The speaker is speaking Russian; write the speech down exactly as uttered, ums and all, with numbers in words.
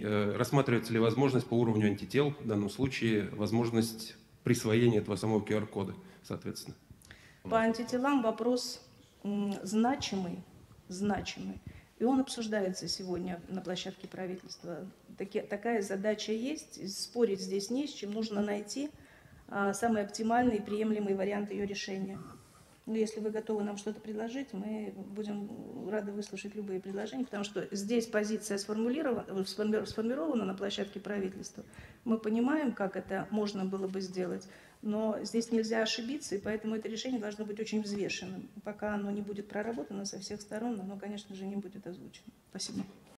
э, рассматривается ли возможность по уровню антител, в данном случае возможность присвоения этого самого ку ар кода, соответственно? По антителам вопрос м, значимый, значимый. И он обсуждается сегодня на площадке правительства. Таки, такая задача есть, спорить здесь не с чем, нужно найти а, самый оптимальный и приемлемый вариант ее решения. Но если вы готовы нам что-то предложить, мы будем рады выслушать любые предложения, потому что здесь позиция сформулирована, сформирована на площадке правительства. Мы понимаем, как это можно было бы сделать, но здесь нельзя ошибиться, и поэтому это решение должно быть очень взвешенным. Пока оно не будет проработано со всех сторон, оно, конечно же, не будет озвучено. Спасибо.